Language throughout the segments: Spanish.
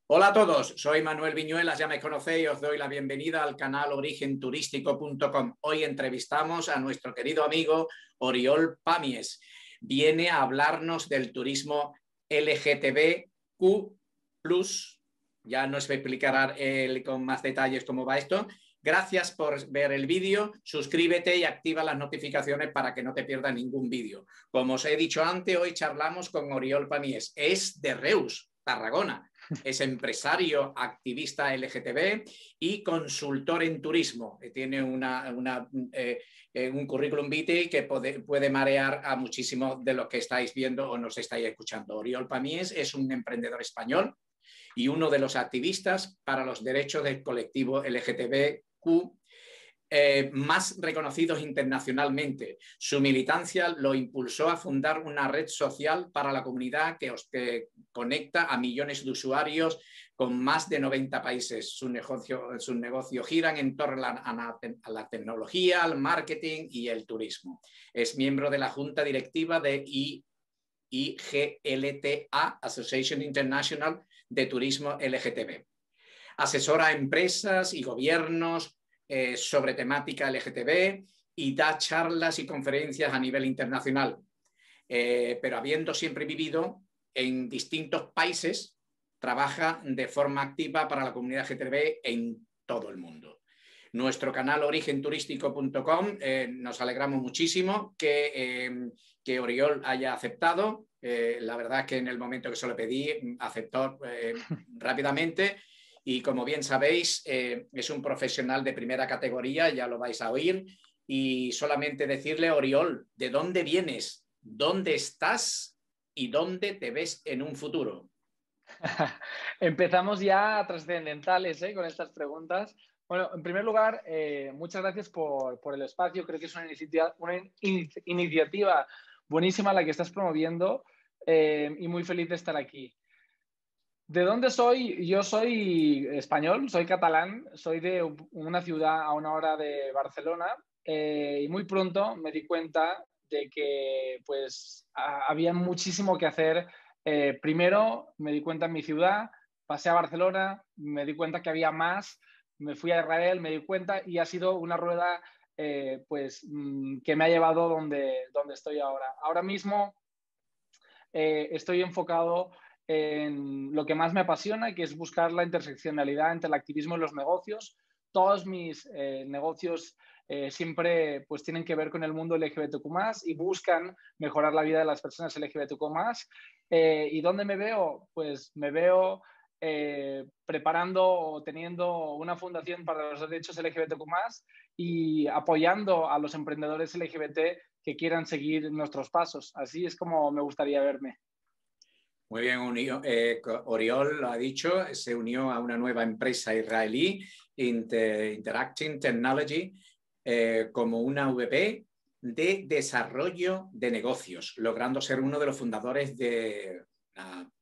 Hola a todos, soy Manuel Viñuelas, ya me conocéis, os doy la bienvenida al canal origenturístico.com. Hoy entrevistamos a nuestro querido amigo Oriol Pàmies. Viene a hablarnos del turismo LGTBQ+. Ya nos explicará él con más detalles cómo va esto. Gracias por ver el vídeo, suscríbete y activa las notificaciones para que no te pierdas ningún vídeo. Como os he dicho antes, hoy charlamos con Oriol Pàmies. Es de Reus, Tarragona. Es empresario, activista LGTB y consultor en turismo. Tiene un currículum vitae que puede marear a muchísimos de los que estáis viendo o nos estáis escuchando. Oriol Pàmies es un emprendedor español y uno de los activistas para los derechos del colectivo LGTBQ más reconocidos internacionalmente. Su militancia lo impulsó a fundar una red social para la comunidad que conecta a millones de usuarios con más de 90 países. Sus negocios giran en torno a la tecnología, al marketing y el turismo. Es miembro de la junta directiva de IGLTA, Association International de Turismo LGTB. Asesora a empresas y gobiernos sobre temática LGTB y da charlas y conferencias a nivel internacional. Pero habiendo siempre vivido en distintos países, trabaja de forma activa para la comunidad LGTB en todo el mundo. Nuestro canal origenturístico.com, nos alegramos muchísimo que Oriol haya aceptado. La verdad es que en el momento que se lo pedí, aceptó rápidamente. Y como bien sabéis, es un profesional de primera categoría, ya lo vais a oír. Y solamente decirle, Oriol, ¿de dónde vienes? ¿Dónde estás? ¿Y dónde te ves en un futuro? Empezamos ya trascendentales con estas preguntas. Bueno, en primer lugar, muchas gracias por el espacio. Creo que es una iniciativa buenísima la que estás promoviendo y muy feliz de estar aquí. ¿De dónde soy? Yo soy español, soy catalán, soy de una ciudad a una hora de Barcelona y muy pronto me di cuenta de que pues había muchísimo que hacer. Primero me di cuenta en mi ciudad, pasé a Barcelona, me di cuenta que había más, me fui a Israel, me di cuenta y ha sido una rueda que me ha llevado donde estoy ahora. Ahora mismo estoy enfocado en lo que más me apasiona, que es buscar la interseccionalidad entre el activismo y los negocios. Todos mis negocios siempre pues, tienen que ver con el mundo LGBTQ+, y buscan mejorar la vida de las personas LGBTQ+. ¿Y dónde me veo? Pues me veo preparando o teniendo una fundación para los derechos LGBTQ+, y apoyando a los emprendedores LGBT que quieran seguir nuestros pasos. Así es como me gustaría verme. Muy bien, Oriol lo ha dicho, se unió a una nueva empresa israelí, Interacting Technology, como una VP de desarrollo de negocios, logrando ser uno de los fundadores de una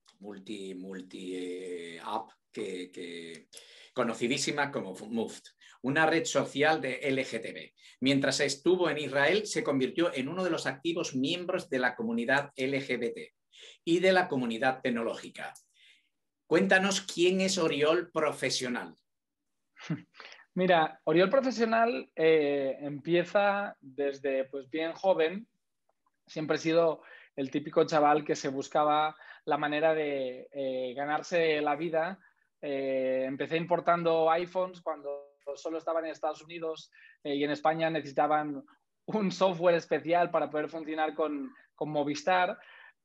multi-app conocidísima como Moved, una red social de LGTB. Mientras estuvo en Israel, se convirtió en uno de los activos miembros de la comunidad LGBT y de la comunidad tecnológica. Cuéntanos quién es Oriol profesional. Mira, Oriol profesional empieza desde pues, bien joven. Siempre he sido el típico chaval que se buscaba la manera de ganarse la vida. Empecé importando iPhones cuando solo estaban en Estados Unidos y en España necesitaban un software especial para poder funcionar con Movistar.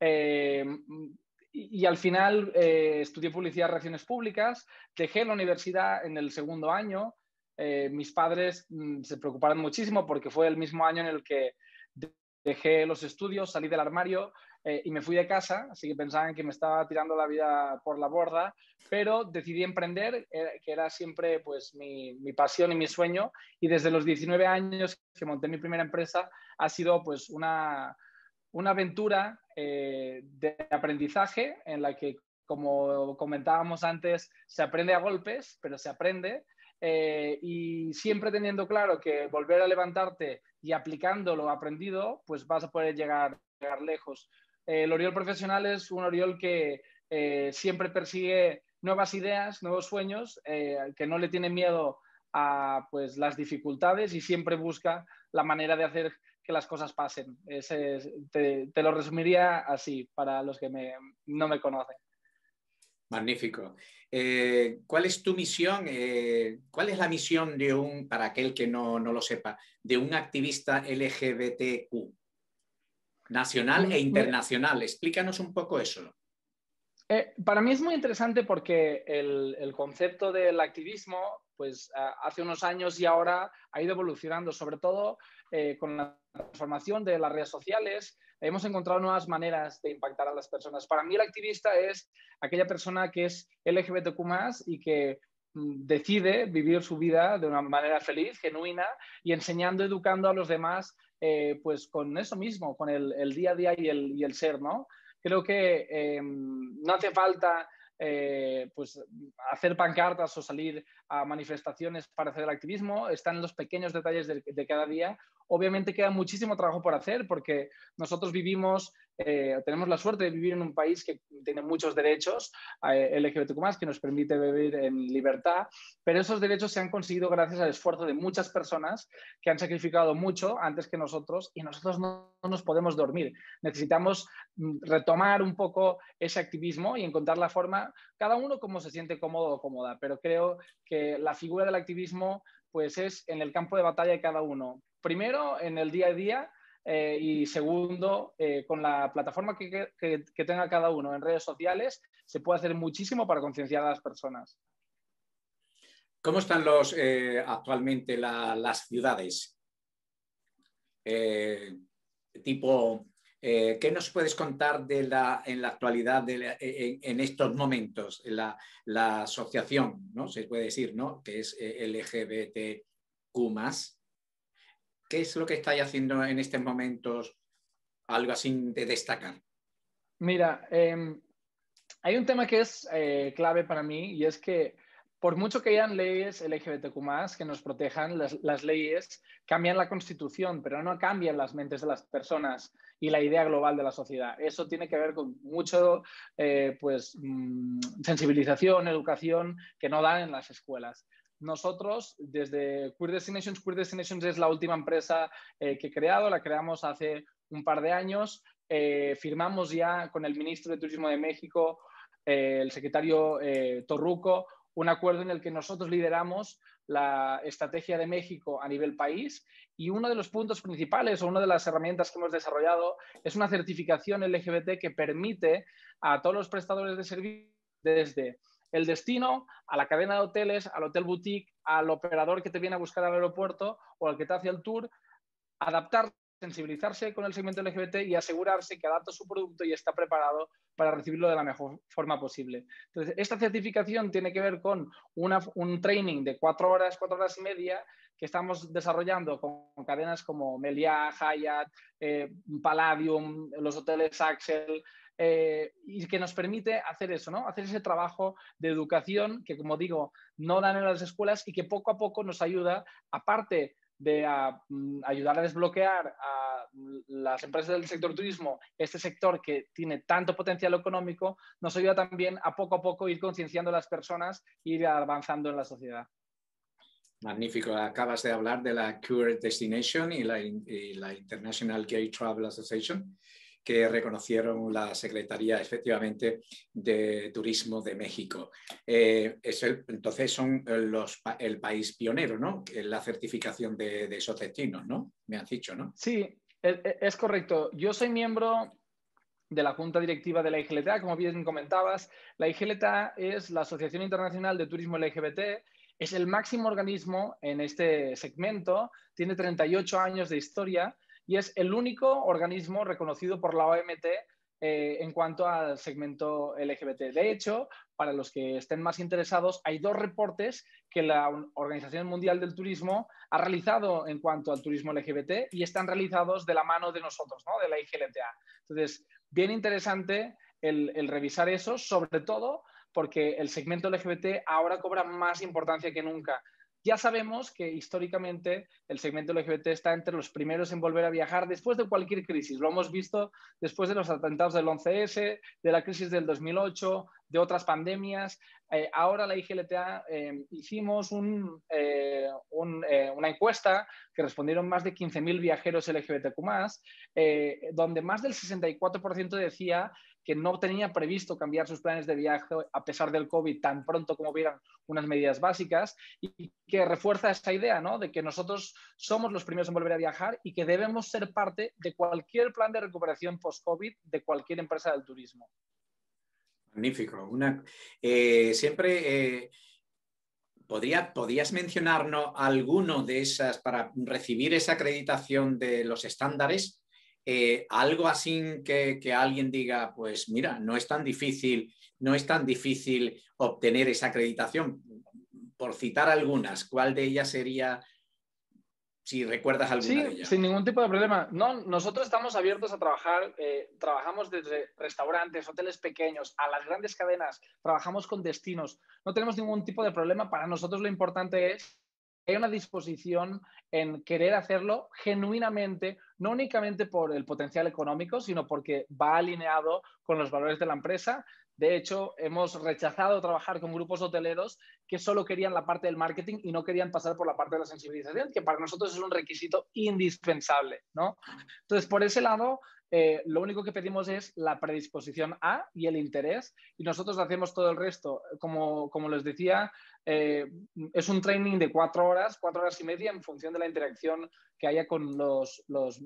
Y al final estudié publicidad y relaciones públicas, dejé la universidad en el segundo año. Mis padres se preocuparon muchísimo porque fue el mismo año en el que dejé los estudios, salí del armario y me fui de casa, así que pensaban que me estaba tirando la vida por la borda, pero decidí emprender, que era siempre pues, mi pasión y mi sueño, y desde los 19 años que monté mi primera empresa ha sido pues, una aventura de aprendizaje en la que, como comentábamos antes, se aprende a golpes, pero se aprende. Y siempre teniendo claro que volver a levantarte y aplicando lo aprendido, pues vas a poder llegar lejos. El Oriol profesional es un Oriol que siempre persigue nuevas ideas, nuevos sueños, que no le tiene miedo a pues, las dificultades y siempre busca la manera de hacer que las cosas pasen. Te lo resumiría así para los que no me conocen. Magnífico. ¿Cuál es tu misión? ¿Cuál es la misión para aquel que no lo sepa, de un activista LGBTQ nacional e Mira, internacional? Explícanos un poco eso. Para mí es muy interesante porque el concepto del activismo, pues hace unos años y ahora ha ido evolucionando, sobre todo con la transformación de las redes sociales. Hemos encontrado nuevas maneras de impactar a las personas. Para mí el activista es aquella persona que es LGBTQ+ y que decide vivir su vida de una manera feliz, genuina y enseñando, educando a los demás, pues con eso mismo, con el día a día y el ser, ¿no? Creo que no hace falta pues hacer pancartas o salir a manifestaciones para hacer el activismo, están en los pequeños detalles de cada día. Obviamente queda muchísimo trabajo por hacer porque nosotros tenemos la suerte de vivir en un país que tiene muchos derechos LGBTQ+, que nos permite vivir en libertad, pero esos derechos se han conseguido gracias al esfuerzo de muchas personas que han sacrificado mucho antes que nosotros y nosotros no nos podemos dormir. Necesitamos retomar un poco ese activismo y encontrar la forma, cada uno como se siente cómodo o cómoda, pero creo que la figura del activismo pues es en el campo de batalla de cada uno. Primero, en el día a día, y segundo, con la plataforma que tenga cada uno en redes sociales, se puede hacer muchísimo para concienciar a las personas. ¿Cómo están actualmente las ciudades? ¿Qué nos puedes contar en la actualidad, en estos momentos? La asociación, ¿no? Se puede decir, ¿no? Que es LGBTQ+. ¿Qué es lo que estáis haciendo en estos momentos? Algo así de destacar. Mira, hay un tema que es clave para mí y es que por mucho que hayan leyes LGBTQ+, que nos protejan, las leyes cambian la Constitución, pero no cambian las mentes de las personas y la idea global de la sociedad. Eso tiene que ver con mucho sensibilización, educación que no dan en las escuelas. Nosotros, desde Queer Destinations es la última empresa que he creado, la creamos hace un par de años. Firmamos ya con el ministro de Turismo de México, el secretario Torruco, un acuerdo en el que nosotros lideramos la estrategia de México a nivel país y uno de los puntos principales o una de las herramientas que hemos desarrollado es una certificación LGBT que permite a todos los prestadores de servicios desde el destino, a la cadena de hoteles, al hotel boutique, al operador que te viene a buscar al aeropuerto o al que te hace el tour, adaptar, sensibilizarse con el segmento LGBT y asegurarse que adapta su producto y está preparado para recibirlo de la mejor forma posible. Entonces, esta certificación tiene que ver con un training de 4 horas y media que estamos desarrollando con cadenas como Meliá, Hyatt, Palladium, los hoteles Axel, y que nos permite hacer eso, ¿no? Hacer ese trabajo de educación que, como digo, no dan en las escuelas y que poco a poco nos ayuda, aparte de ayudar a desbloquear a las empresas del sector turismo, este sector que tiene tanto potencial económico, nos ayuda también a poco ir concienciando a las personas e ir avanzando en la sociedad. Magnífico. Acabas de hablar de la Queer Destination y la International Gay Travel Association, que reconocieron la Secretaría, efectivamente, de Turismo de México. Entonces son el país pionero, ¿no? En la certificación de esos destinos, ¿no? Me has dicho, ¿no? Sí, es correcto. Yo soy miembro de la Junta Directiva de la IGLTA, como bien comentabas. La IGLTA es la Asociación Internacional de Turismo LGBT, es el máximo organismo en este segmento, tiene 38 años de historia y es el único organismo reconocido por la OMT en cuanto al segmento LGBT. De hecho, para los que estén más interesados, hay 2 reportes que la Organización Mundial del Turismo ha realizado en cuanto al turismo LGBT y están realizados de la mano de nosotros, ¿no? De la IGLTA. Entonces, bien interesante el revisar eso, sobre todo porque el segmento LGBT ahora cobra más importancia que nunca. ya sabemos que históricamente el segmento LGBT está entre los primeros en volver a viajar después de cualquier crisis. Lo hemos visto después de los atentados del 11S, de la crisis del 2008, de otras pandemias. Ahora la IGLTA hicimos una encuesta que respondieron más de 15.000 viajeros LGBTQ+, donde más del 64% decía que no tenía previsto cambiar sus planes de viaje a pesar del COVID tan pronto como hubieran unas medidas básicas, y que refuerza esta idea, ¿no?, de que nosotros somos los primeros en volver a viajar y que debemos ser parte de cualquier plan de recuperación post-COVID de cualquier empresa del turismo. Magnífico. ¿Podrías mencionarnos alguno de esas para recibir esa acreditación de los estándares? Algo así que alguien diga, pues mira, no es tan difícil obtener esa acreditación. Por citar algunas, ¿cuál de ellas sería, si recuerdas alguna de Sí, ellas? sin ningún tipo de problema. No, nosotros estamos abiertos a trabajar, trabajamos desde restaurantes, hoteles pequeños, a las grandes cadenas, trabajamos con destinos. No tenemos ningún tipo de problema. Para nosotros lo importante es que hay una disposición en querer hacerlo genuinamente, no únicamente por el potencial económico, sino porque va alineado con los valores de la empresa. De hecho, hemos rechazado trabajar con grupos hoteleros que solo querían la parte del marketing y no querían pasar por la parte de la sensibilización, que para nosotros es un requisito indispensable, ¿no? Entonces, por ese lado, lo único que pedimos es la predisposición a y el interés, y nosotros hacemos todo el resto. Como les decía, es un training de 4 horas y media, en función de la interacción que haya con los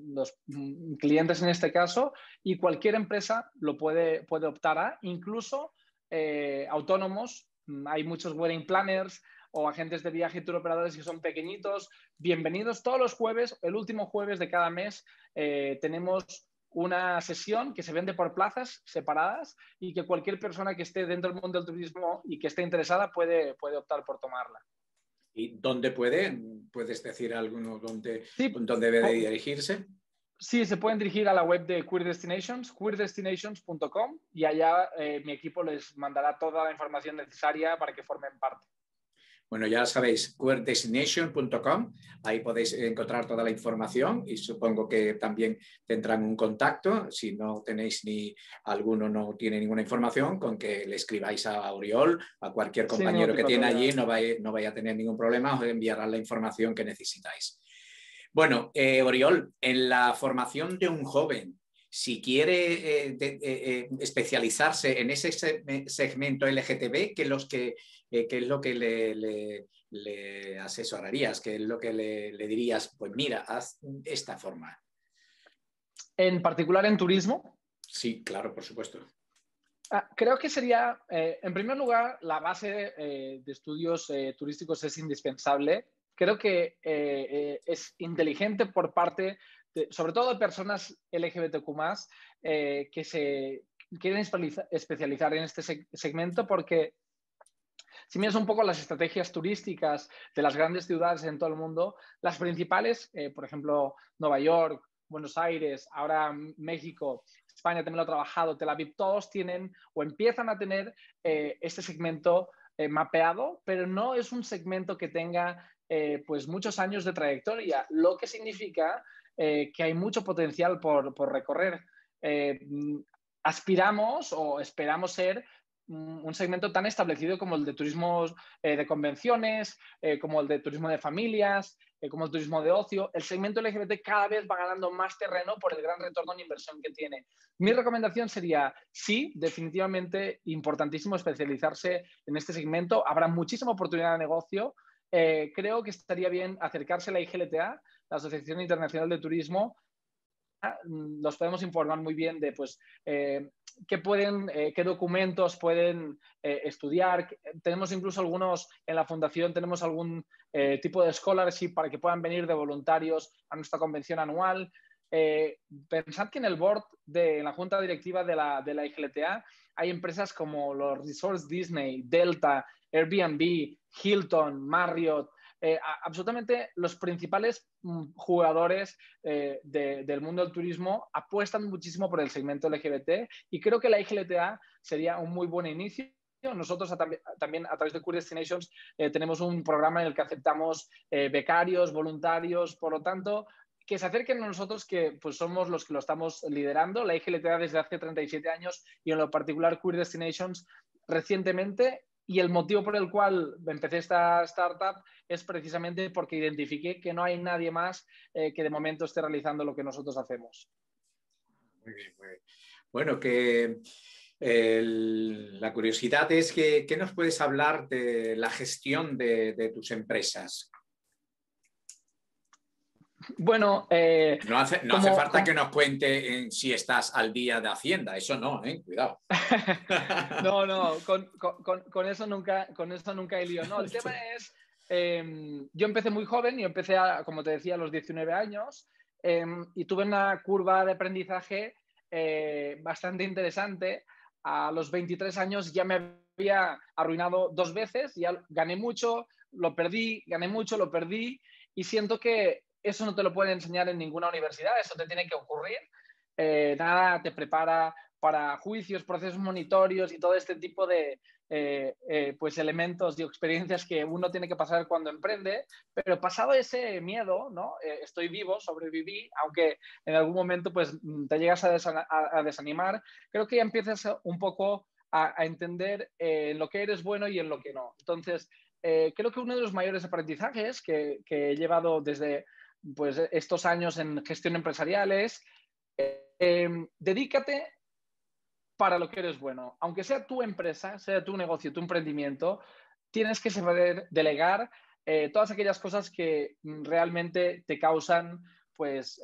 clientes en este caso, y cualquier empresa lo puede optar a, incluso autónomos. Hay muchos wedding planners o agentes de viaje y tour operadores que son pequeñitos. Bienvenidos todos los jueves. El último jueves de cada mes tenemos una sesión que se vende por plazas separadas y que cualquier persona que esté dentro del mundo del turismo y que esté interesada puede optar por tomarla. ¿Y dónde puedes decir alguno dónde Sí, debe de dirigirse? Sí, se pueden dirigir a la web de Queer Destinations, queerdestinations.com, y allá mi equipo les mandará toda la información necesaria para que formen parte. Bueno, ya sabéis, queerdestination.com, ahí podéis encontrar toda la información y supongo que también tendrán un contacto. Si no tenéis alguno no tiene ninguna información, con que le escribáis a Oriol, a cualquier Sin ningún compañero que tipo de tiene allí, problema. no vaya a tener ningún problema, os enviarán la información que necesitáis. Bueno, Oriol, en la formación de un joven, si quiere especializarse en ese segmento LGTB, ¿qué es lo que le asesorarías? ¿Qué es lo que le dirías? Pues mira, haz esta forma. En particular en turismo. Sí, claro, por supuesto. Creo que sería, en primer lugar, la base de estudios turísticos es indispensable. Creo que es inteligente por parte, sobre todo de personas LGBTQ+, que se quieren especializar en este segmento, porque si miras un poco las estrategias turísticas de las grandes ciudades en todo el mundo, las principales, por ejemplo, Nueva York, Buenos Aires, ahora México, España también lo ha trabajado, Tel Aviv, todos tienen o empiezan a tener este segmento mapeado, pero no es un segmento que tenga pues muchos años de trayectoria, lo que significa que hay mucho potencial por recorrer. Aspiramos o esperamos ser un segmento tan establecido como el de turismo de convenciones, como el de turismo de familias, como el turismo de ocio. El segmento LGBT cada vez va ganando más terreno por el gran retorno en inversión que tiene. Mi recomendación sería, sí, definitivamente importantísimo especializarse en este segmento. Habrá muchísima oportunidad de negocio. Creo que estaría bien acercarse a la IGLTA, la Asociación Internacional de Turismo. Los podemos informar muy bien de pues, qué documentos pueden estudiar. Tenemos incluso algunos, en la fundación tenemos algún tipo de scholarship para que puedan venir de voluntarios a nuestra convención anual. Pensad que en el board, en la junta directiva de la IGLTA, hay empresas como los Resorts Disney, Delta, Airbnb, Hilton, Marriott, absolutamente los principales jugadores del mundo del turismo apuestan muchísimo por el segmento LGBT, y creo que la IGLTA sería un muy buen inicio. Nosotros también a través de Career Destinations tenemos un programa en el que aceptamos becarios, voluntarios, por lo tanto, que se acerquen a nosotros, que pues somos los que lo estamos liderando, la IGLTA desde hace 37 años y en lo particular Career Destinations recientemente. Y el motivo por el cual empecé esta startup es precisamente porque identifiqué que no hay nadie más que de momento esté realizando lo que nosotros hacemos. Muy bien, muy bien. Bueno, que la curiosidad es que, ¿qué nos puedes hablar de la gestión de tus empresas? Bueno, no hace falta que nos cuente si estás al día de Hacienda, eso no, cuidado. No, con eso nunca hay lío. No, el tema es, yo empecé muy joven, yo empecé, como te decía, a los 19 años y tuve una curva de aprendizaje bastante interesante. A los 23 años ya me había arruinado 2 veces, ya gané mucho, lo perdí, gané mucho, lo perdí, y siento que eso no te lo pueden enseñar en ninguna universidad, eso te tiene que ocurrir. Nada te prepara para juicios, procesos monitorios y todo este tipo de pues elementos y experiencias que uno tiene que pasar cuando emprende. Pero pasado ese miedo, ¿no? Estoy vivo, sobreviví, aunque en algún momento pues te llegas a desanimar, creo que ya empiezas un poco a entender en lo que eres bueno y en lo que no. Entonces, creo que uno de los mayores aprendizajes que he llevado desde pues, estos años en gestión empresarial es dedícate para lo que eres bueno. Aunque sea tu empresa, sea tu negocio, tu emprendimiento, tienes que saber delegar todas aquellas cosas que realmente te causan pues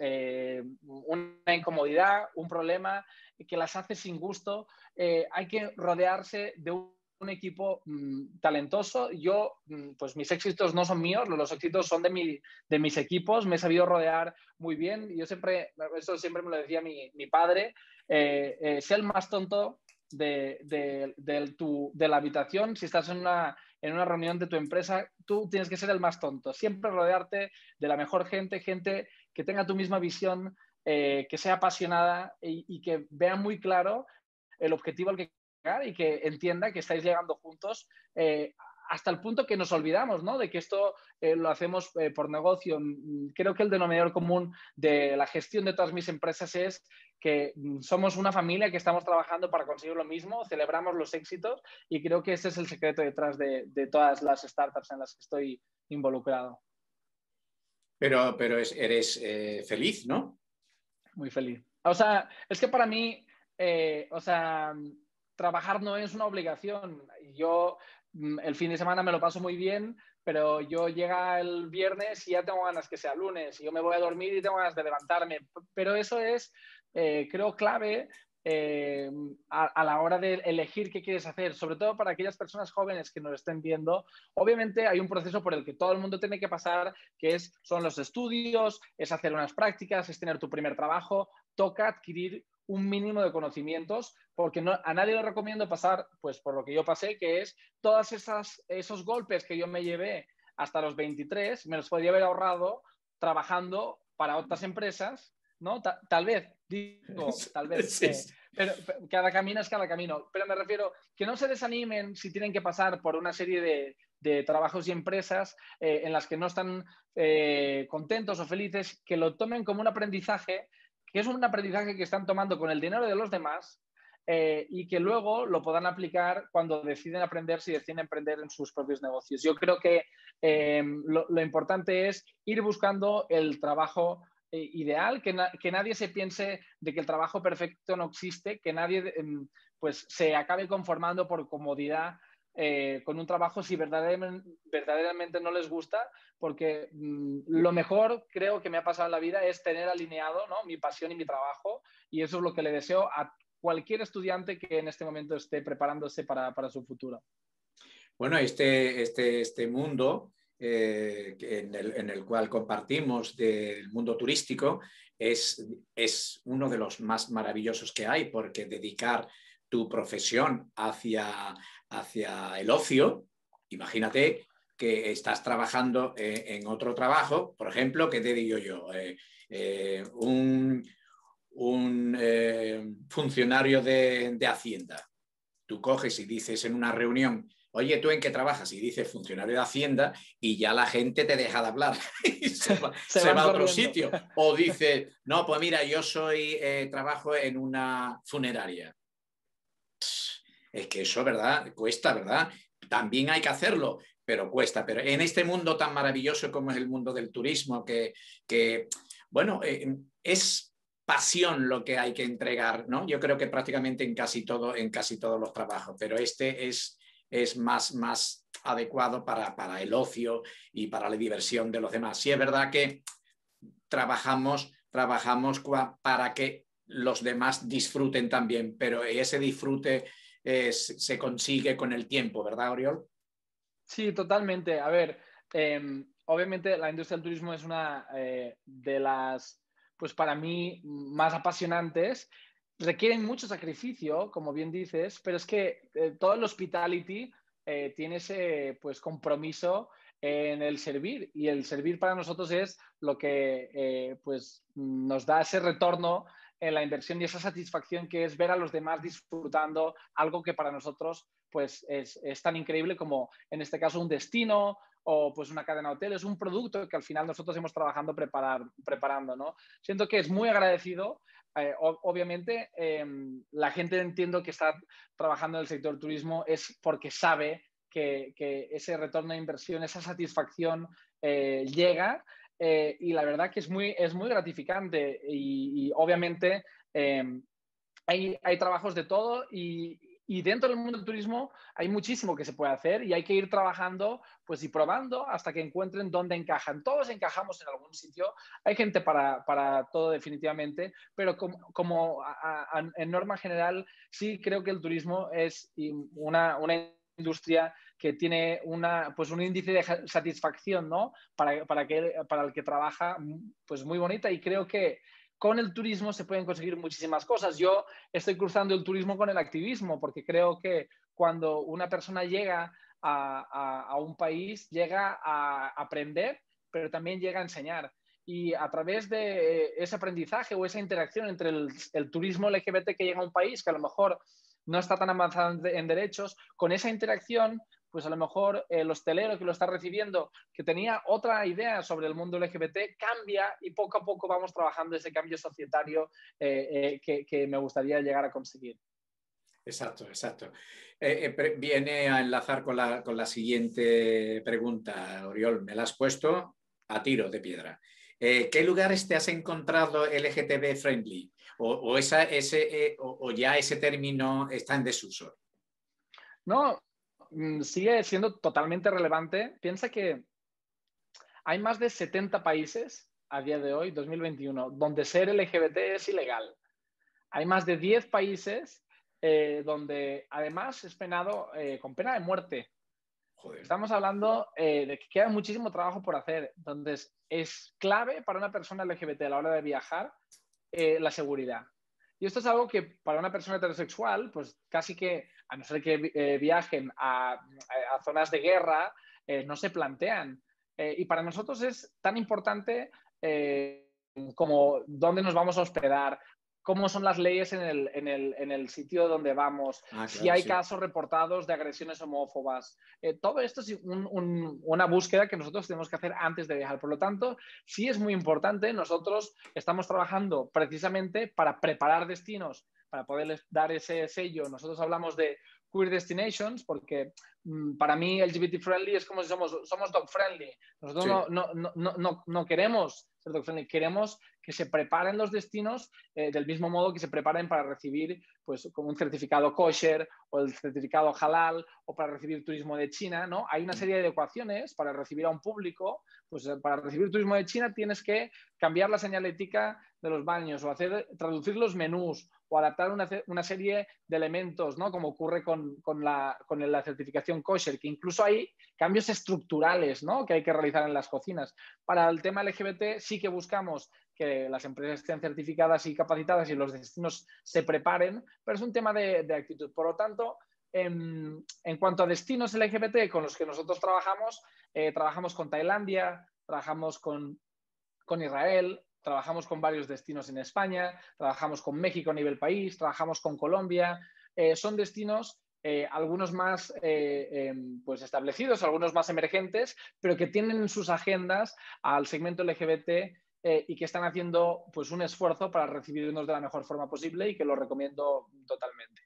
una incomodidad, un problema, que las haces sin gusto. Hay que rodearse de un equipo talentoso. Yo, pues mis éxitos no son míos, los éxitos son de mis equipos. Me he sabido rodear muy bien. Yo siempre, eso siempre me lo decía mi padre, sé el más tonto de la habitación. Si estás en una reunión de tu empresa, tú tienes que ser el más tonto. Siempre rodearte de la mejor gente que tenga tu misma visión, que sea apasionada y que vea muy claro el objetivo al que llegar y que entienda que estáis llegando juntos hasta el punto que nos olvidamos, ¿no? De que esto lo hacemos por negocio. Creo que el denominador común de la gestión de todas mis empresas es que somos una familia que estamos trabajando para conseguir lo mismo, celebramos los éxitos y creo que ese es el secreto detrás de todas las startups en las que estoy involucrado. Pero eres feliz, ¿no? Muy feliz. O sea, es que para mí, trabajar no es una obligación. Yo el fin de semana me lo paso muy bien, pero yo llega el viernes y ya tengo ganas que sea lunes. Y yo me voy a dormir y tengo ganas de levantarme. Pero eso es, creo, clave a la hora de elegir qué quieres hacer, sobre todo para aquellas personas jóvenes que nos estén viendo. Obviamente hay un proceso por el que todo el mundo tiene que pasar, que son los estudios, es hacer unas prácticas, es tener tu primer trabajo. Toca adquirir un mínimo de conocimientos, porque a nadie le recomiendo pasar pues por lo que yo pasé, que es todos esos golpes que yo me llevé hasta los 23, me los podría haber ahorrado trabajando para otras empresas, ¿no? Tal vez, Sí. pero cada camino es cada camino. Pero me refiero que no se desanimen si tienen que pasar por una serie de trabajos y empresas en las que no están contentos o felices, que lo tomen como un aprendizaje, que es un aprendizaje que están tomando con el dinero de los demás y que luego lo puedan aplicar cuando deciden aprender, si deciden emprender en sus propios negocios. Yo creo que lo importante es ir buscando el trabajo ideal, que nadie se piense de que el trabajo perfecto no existe, que nadie pues se acabe conformando por comodidad con un trabajo si verdaderamente no les gusta, porque lo mejor creo que me ha pasado en la vida es tener alineado, ¿no?, mi pasión y mi trabajo, y eso es lo que le deseo a cualquier estudiante que en este momento esté preparándose para su futuro. Bueno, este mundo en el cual compartimos del mundo turístico es uno de los más maravillosos que hay, porque dedicar tu profesión hacia el ocio, imagínate que estás trabajando en otro trabajo, por ejemplo, ¿qué te digo yo? Un funcionario de Hacienda. tú coges y dices en una reunión, oye, ¿tú en qué trabajas? Y dices funcionario de Hacienda y ya la gente te deja de hablar y Se se van va a otro corriendo. sitio. O dices, no, pues mira, yo trabajo en una funeraria. Es que eso, ¿verdad? Cuesta, ¿verdad? También hay que hacerlo, pero cuesta. Pero en este mundo tan maravilloso como es el mundo del turismo, bueno, es pasión lo que hay que entregar, ¿no? Yo creo que prácticamente en casi todos los trabajos, pero este es más adecuado para el ocio y para la diversión de los demás. Sí es verdad que trabajamos para que los demás disfruten también, pero ese disfrute se consigue con el tiempo, ¿verdad, Oriol? Sí, totalmente. A ver, obviamente la industria del turismo es una de las, pues para mí, más apasionantes. Requieren mucho sacrificio, como bien dices, pero es que todo el hospitality tiene ese pues, compromiso en el servir, y el servir para nosotros es lo que pues, nos da ese retorno en la inversión y esa satisfacción que es ver a los demás disfrutando algo que para nosotros pues es tan increíble como en este caso un destino o pues una cadena de hoteles, un producto que al final nosotros hemos trabajando preparando, ¿no? Siento que es muy agradecido. Obviamente, la gente entiendo que está trabajando en el sector turismo es porque sabe que ese retorno de inversión, esa satisfacción llega, y la verdad que es muy gratificante y obviamente hay trabajos de todo y dentro del mundo del turismo hay muchísimo que se puede hacer y hay que ir trabajando pues y probando hasta que encuentren dónde encajan. Todos encajamos en algún sitio, hay gente para todo definitivamente, pero en norma general sí creo que el turismo es una industria que tiene pues un índice de satisfacción, ¿no? Para el que trabaja pues muy bonita, y creo que con el turismo se pueden conseguir muchísimas cosas. Yo estoy cruzando el turismo con el activismo, porque creo que cuando una persona llega a un país, llega a aprender, pero también llega a enseñar. Y a través de ese aprendizaje o esa interacción entre el turismo LGBT que llega a un país, que a lo mejor no está tan avanzado en derechos, con esa interacción, pues a lo mejor el hostelero que lo está recibiendo, que tenía otra idea sobre el mundo LGBT, cambia y poco a poco vamos trabajando ese cambio societario que me gustaría llegar a conseguir. Exacto, exacto. Viene a enlazar con la siguiente pregunta, Oriol. Me la has puesto a tiro de piedra. ¿Qué lugares te has encontrado LGTB friendly? ¿O ya ese término está en desuso? No, sigue siendo totalmente relevante. Piensa que hay más de 70 países a día de hoy, 2021, donde ser LGBT es ilegal. Hay más de 10 países donde además es penado con pena de muerte. Joder. Estamos hablando de que queda muchísimo trabajo por hacer. Entonces, es clave para una persona LGBT a la hora de viajar la seguridad. Y esto es algo que para una persona heterosexual, pues casi que, a no ser que viajen a zonas de guerra, no se plantean. Y para nosotros es tan importante como dónde nos vamos a hospedar, cómo son las leyes en el sitio donde vamos, si Claro, hay sí. casos reportados de agresiones homófobas. Todo esto es una búsqueda que nosotros tenemos que hacer antes de viajar. Por lo tanto, sí es muy importante. Nosotros estamos trabajando precisamente para preparar destinos, para poderles dar ese sello. Nosotros hablamos de queer destinations porque para mí LGBT friendly es como si somos dog friendly. Nosotros Sí. no queremos ser dog friendly, queremos que se preparen los destinos del mismo modo que se preparen para recibir pues como un certificado kosher o el certificado halal o para recibir turismo de China, ¿no? Hay una serie de adecuaciones para recibir a un público. Pues para recibir turismo de China tienes que cambiar la señalética de los baños o traducir los menús o adaptar una serie de elementos, ¿no? Como ocurre con la certificación kosher, que incluso hay cambios estructurales, ¿no? Que hay que realizar en las cocinas. Para el tema LGBT sí que buscamos que las empresas estén certificadas y capacitadas y los destinos se preparen, pero es un tema de actitud. Por lo tanto, en cuanto a destinos LGBT con los que nosotros trabajamos con Tailandia, trabajamos con Israel, trabajamos con varios destinos en España, trabajamos con México a nivel país, trabajamos con Colombia. Son destinos algunos más pues establecidos, algunos más emergentes, pero que tienen en sus agendas al segmento LGBT y que están haciendo pues, un esfuerzo para recibirnos de la mejor forma posible y que lo recomiendo totalmente.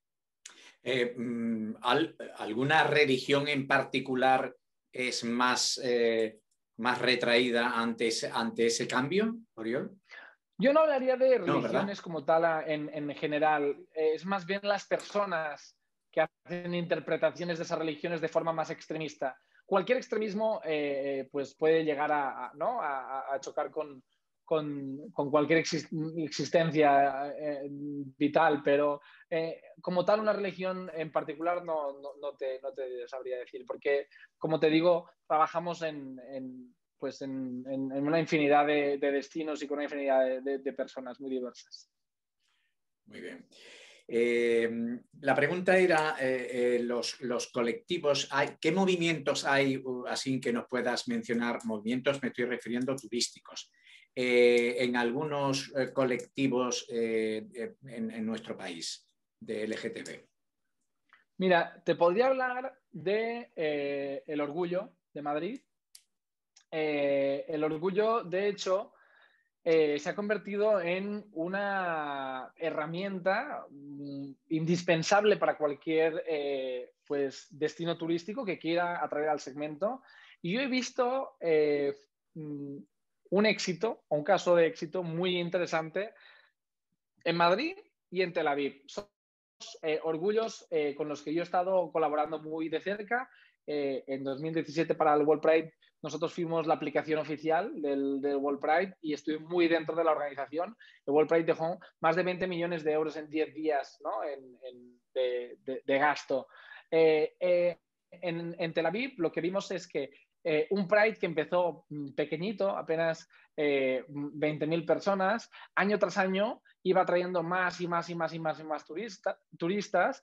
¿Alguna religión en particular es más retraída ante ese cambio, Oriol? Yo no hablaría de religiones No, como tal en general, es más bien las personas que hacen interpretaciones de esas religiones de forma más extremista. Cualquier extremismo pues puede llegar ¿no? a chocar con cualquier existencia vital, en como tal una religión en particular no te sabría decir, porque como te digo, trabajamos pues en una infinidad de destinos y con una infinidad de personas muy diversas. Muy bien. La pregunta era, los colectivos, ¿qué movimientos hay, así que nos puedas mencionar? Movimientos, me estoy refiriendo turísticos, en algunos colectivos en nuestro país de LGTB. Mira, te podría hablar de El Orgullo de Madrid. El Orgullo, de hecho, se ha convertido en una herramienta indispensable para cualquier pues, destino turístico que quiera atraer al segmento. Y yo he visto un éxito, o un caso de éxito muy interesante en Madrid y en Tel Aviv. Son orgullos con los que yo he estado colaborando muy de cerca. En 2017 para el World Pride nosotros fuimos la aplicación oficial del World Pride y estuve muy dentro de la organización. El World Pride dejó más de 20 millones de euros en 10 días, ¿no? de gasto. En Tel Aviv lo que vimos es que un Pride que empezó pequeñito, apenas 20.000 personas, año tras año iba trayendo más y más y más y más y más turistas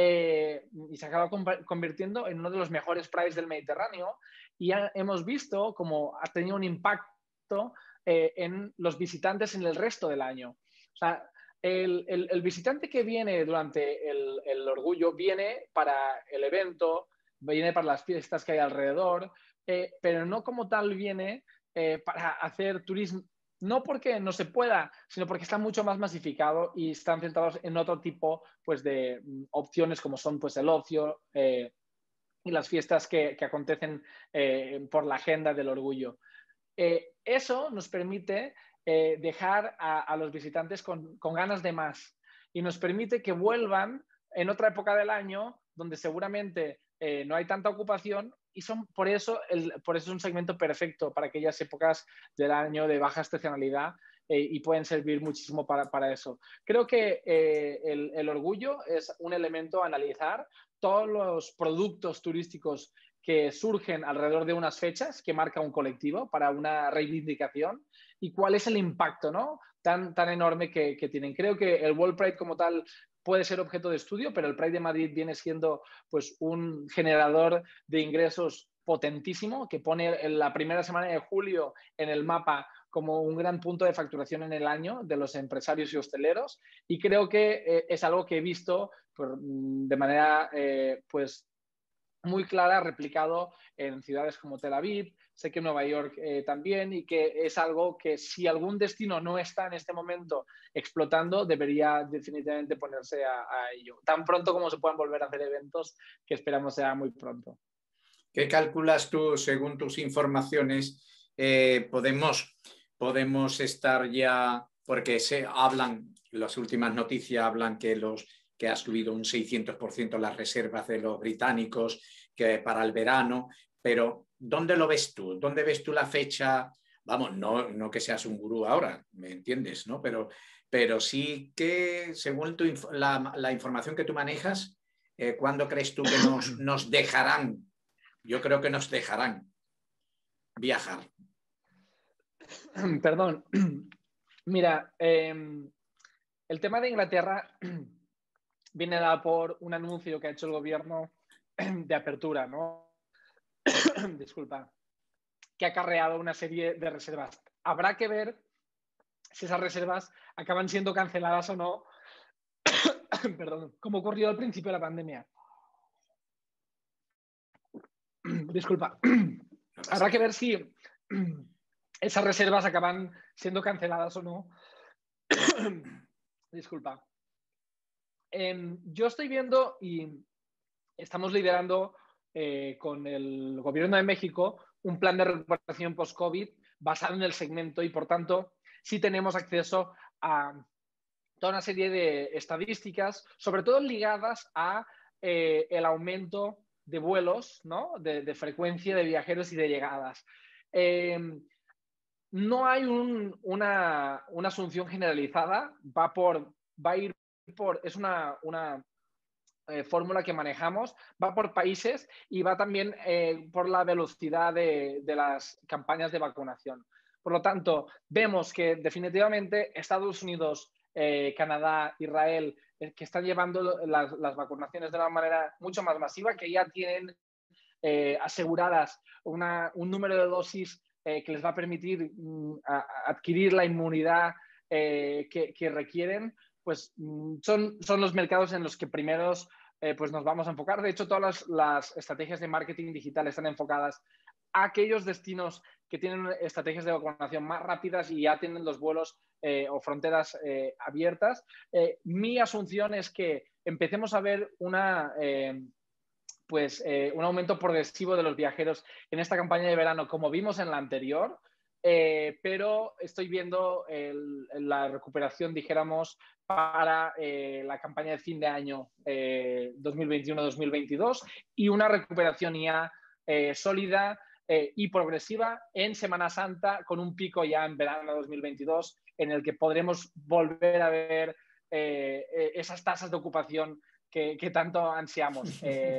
y se acaba convirtiendo en uno de los mejores Prides del Mediterráneo y hemos visto cómo ha tenido un impacto en los visitantes en el resto del año. O sea, el visitante que viene durante el Orgullo viene para el evento, viene para las fiestas que hay alrededor, pero no como tal viene para hacer turismo, no porque no se pueda, sino porque está mucho más masificado y están centrados en otro tipo pues, de opciones como son pues, el ocio y las fiestas que acontecen por la agenda del orgullo. Eso nos permite dejar a los visitantes con ganas de más y nos permite que vuelvan en otra época del año donde seguramente no hay tanta ocupación y por eso es un segmento perfecto para aquellas épocas del año de baja estacionalidad y pueden servir muchísimo para eso. Creo que el orgullo es un elemento a analizar. Todos los productos turísticos que surgen alrededor de unas fechas que marca un colectivo para una reivindicación y cuál es el impacto, ¿no? tan enorme que tienen. Creo que el World Pride como tal puede ser objeto de estudio, pero el Pride de Madrid viene siendo pues, un generador de ingresos potentísimo que pone en la primera semana de julio en el mapa como un gran punto de facturación en el año de los empresarios y hosteleros y creo que es algo que he visto de manera pues muy clara, replicado en ciudades como Tel Aviv, sé que Nueva York también, y que es algo que si algún destino no está en este momento explotando, debería definitivamente ponerse a ello. Tan pronto como se puedan volver a hacer eventos, que esperamos sea muy pronto. ¿Qué calculas tú, según tus informaciones? Podemos estar ya, porque las últimas noticias hablan que ha subido un 600% las reservas de los británicos que para el verano, pero ¿dónde lo ves tú? ¿Dónde ves tú la fecha? Vamos, no que seas un gurú ahora, ¿me entiendes? ¿No? Pero sí que, según la información que tú manejas, ¿cuándo crees tú que nos dejarán? Yo creo que nos dejarán viajar. Perdón. Mira, el tema de Inglaterra viene dado por un anuncio que ha hecho el gobierno de apertura, ¿no? Disculpa, que ha acarreado una serie de reservas. Habrá que ver si esas reservas acaban siendo canceladas o no, perdón, como ocurrió al principio de la pandemia. Disculpa. Habrá que ver si esas reservas acaban siendo canceladas o no. Disculpa. Yo estoy viendo y estamos liderando con el Gobierno de México un plan de recuperación post-COVID basado en el segmento y, por tanto, sí tenemos acceso a toda una serie de estadísticas, sobre todo ligadas a el aumento de vuelos, ¿no? de frecuencia de viajeros y de llegadas. No hay una asunción generalizada, es una fórmula que manejamos, va por países y va también por la velocidad de las campañas de vacunación. Por lo tanto, vemos que definitivamente Estados Unidos, Canadá, Israel, que están llevando las vacunaciones de una manera mucho más masiva, que ya tienen aseguradas un número de dosis que les va a permitir adquirir la inmunidad que requieren, pues son los mercados en los que primeros pues nos vamos a enfocar. De hecho, todas las estrategias de marketing digital están enfocadas a aquellos destinos que tienen estrategias de vacunación más rápidas y ya tienen los vuelos o fronteras abiertas. Mi asunción es que empecemos a ver un aumento progresivo de los viajeros en esta campaña de verano, como vimos en la anterior, pero estoy viendo la recuperación, dijéramos, para la campaña de fin de año 2021-2022 y una recuperación ya sólida y progresiva en Semana Santa, con un pico ya en verano 2022, en el que podremos volver a ver esas tasas de ocupación que tanto ansiamos.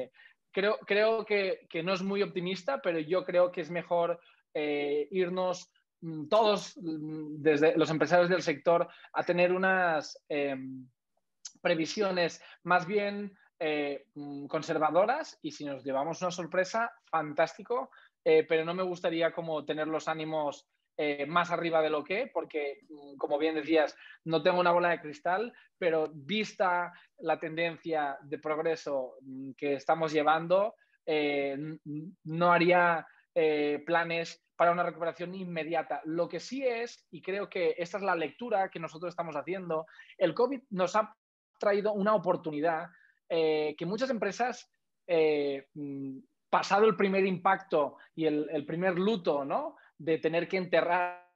Creo que no es muy optimista, pero yo creo que es mejor irnos todos, desde los empresarios del sector, a tener unas previsiones más bien conservadoras, y si nos llevamos una sorpresa, fantástico, pero no me gustaría como tener los ánimos más arriba de lo que, porque, como bien decías, no tengo una bola de cristal, pero vista la tendencia de progreso que estamos llevando, no haría planes para una recuperación inmediata. Lo que sí es, y creo que esta es la lectura que nosotros estamos haciendo, el COVID nos ha traído una oportunidad que muchas empresas, pasado el primer impacto y el primer luto, ¿no?, de tener que enterrar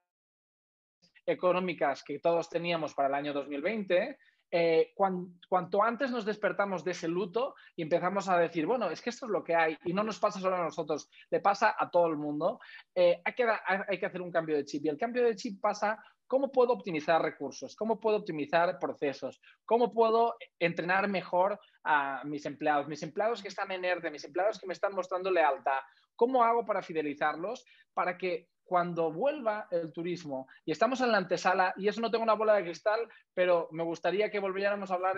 económicas que todos teníamos para el año 2020, cuanto antes nos despertamos de ese luto y empezamos a decir, bueno, es que esto es lo que hay y no nos pasa solo a nosotros, le pasa a todo el mundo, hay que hacer un cambio de chip. Y el cambio de chip pasa: ¿cómo puedo optimizar recursos? ¿Cómo puedo optimizar procesos? ¿Cómo puedo entrenar mejor a mis empleados? Mis empleados que están en ERTE, mis empleados que me están mostrando lealtad. ¿Cómo hago para fidelizarlos? Para que cuando vuelva el turismo y estamos en la antesala, y eso no tengo una bola de cristal, pero me gustaría que volviéramos a hablar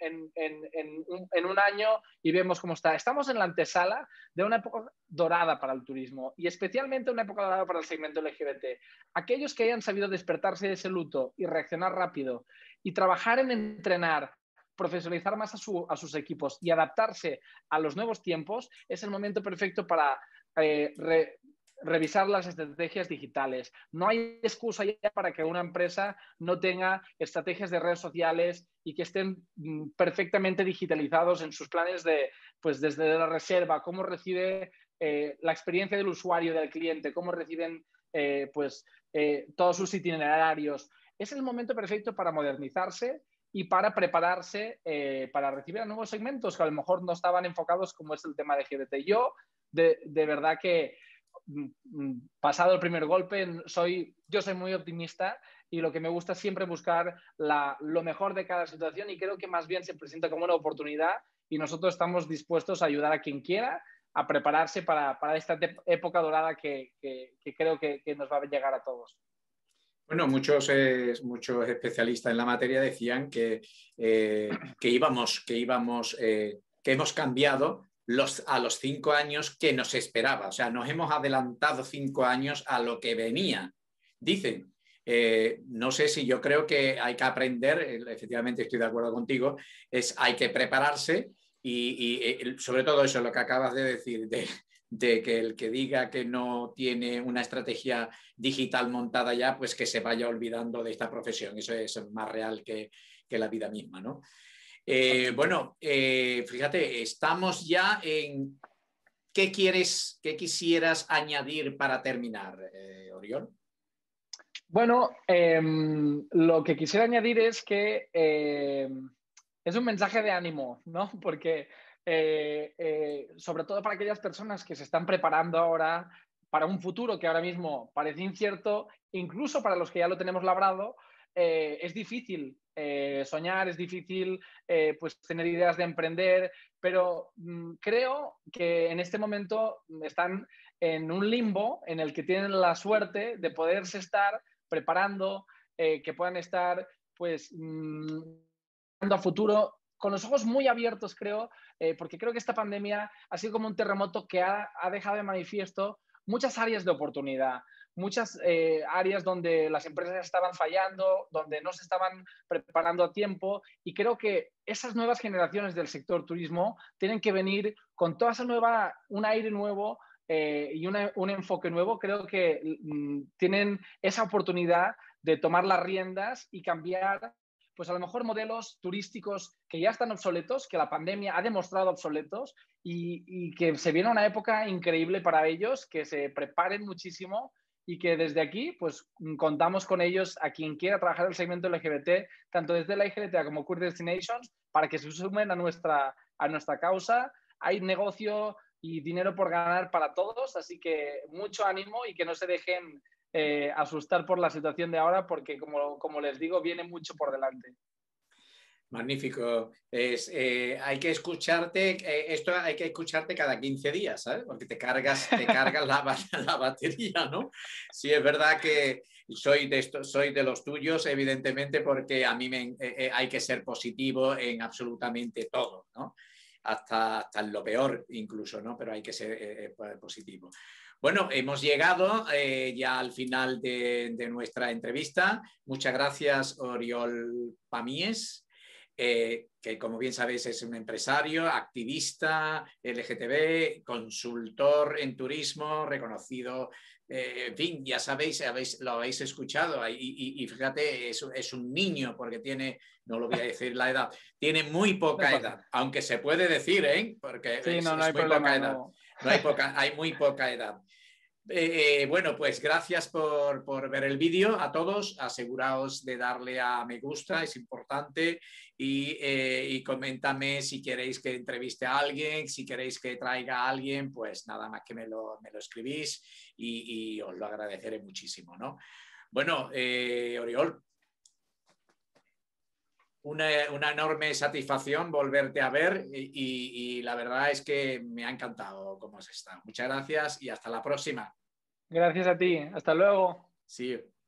en un año y vemos cómo está. Estamos en la antesala de una época dorada para el turismo, y especialmente una época dorada para el segmento LGBT. Aquellos que hayan sabido despertarse de ese luto y reaccionar rápido y trabajar en entrenar, profesionalizar más a sus equipos y adaptarse a los nuevos tiempos, es el momento perfecto para revisar las estrategias digitales. No hay excusa ya para que una empresa no tenga estrategias de redes sociales y que estén perfectamente digitalizados en sus planes pues desde la reserva, cómo recibe la experiencia del usuario, del cliente, cómo reciben todos sus itinerarios. Es el momento perfecto para modernizarse y para prepararse para recibir a nuevos segmentos que a lo mejor no estaban enfocados, como es el tema de LGBT. Yo, de verdad que, pasado el primer golpe, yo soy muy optimista, y lo que me gusta es siempre buscar lo mejor de cada situación, y creo que más bien se presenta como una oportunidad, y nosotros estamos dispuestos a ayudar a quien quiera a prepararse para esta época dorada que creo que nos va a llegar a todos. Bueno, muchos especialistas en la materia decían que hemos cambiado a los 5 años que nos esperaba. O sea, nos hemos adelantado 5 años a lo que venía. Dicen, no sé si yo creo que hay que aprender, efectivamente estoy de acuerdo contigo, hay que prepararse y sobre todo eso, lo que acabas de decir, de que el que diga que no tiene una estrategia digital montada ya, pues que se vaya olvidando de esta profesión. Eso es más real que la vida misma, ¿no? Bueno, fíjate, estamos ya en... ¿Qué quisieras añadir para terminar, Oriol? Bueno, lo que quisiera añadir es que es un mensaje de ánimo, ¿no? Porque sobre todo para aquellas personas que se están preparando ahora para un futuro que ahora mismo parece incierto, incluso para los que ya lo tenemos labrado, es difícil soñar, es difícil pues tener ideas de emprender, pero creo que en este momento están en un limbo en el que tienen la suerte de poderse estar preparando, que puedan estar pues a futuro con los ojos muy abiertos, creo, porque creo que esta pandemia ha sido como un terremoto que ha dejado de manifiesto muchas áreas de oportunidad, muchas áreas donde las empresas estaban fallando, donde no se estaban preparando a tiempo, y creo que esas nuevas generaciones del sector turismo tienen que venir con toda esa nueva, un aire nuevo y un enfoque nuevo. Creo que tienen esa oportunidad de tomar las riendas y cambiar pues a lo mejor modelos turísticos que ya están obsoletos, que la pandemia ha demostrado obsoletos y que se viene una época increíble para ellos, que se preparen muchísimo y que desde aquí pues contamos con ellos a quien quiera trabajar el segmento LGBT, tanto desde la IGLTA como Queer Destinations, para que se sumen a nuestra causa. Hay negocio y dinero por ganar para todos, así que mucho ánimo y que no se dejen asustar por la situación de ahora, porque como les digo, viene mucho por delante. Magnífico. Hay que escucharte, esto hay que escucharte cada 15 días, ¿sabes? Porque te cargas la batería, ¿no? Sí, es verdad que soy de los tuyos, evidentemente, porque a mí hay que ser positivo en absolutamente todo, ¿no? Hasta en lo peor incluso, ¿no? Pero hay que ser positivo. Bueno, hemos llegado ya al final de nuestra entrevista. Muchas gracias, Oriol Pamies. Que como bien sabéis es un empresario, activista LGTB, consultor en turismo, reconocido, en fin, ya sabéis, lo habéis escuchado y fíjate, es un niño porque tiene, no lo voy a decir la edad, tiene muy poca edad, aunque se puede decir, porque sí, no es hay muy problema, poca edad, hay muy poca edad. Bueno, pues gracias por ver el vídeo a todos. Aseguraos de darle a me gusta, es importante. Y coméntame si queréis que entreviste a alguien, si queréis que traiga a alguien, pues nada más que me lo escribís y os lo agradeceré muchísimo, ¿no? Bueno, Oriol, una enorme satisfacción volverte a ver y la verdad es que me ha encantado cómo has estado. Muchas gracias y hasta la próxima. Gracias a ti. Hasta luego. See you.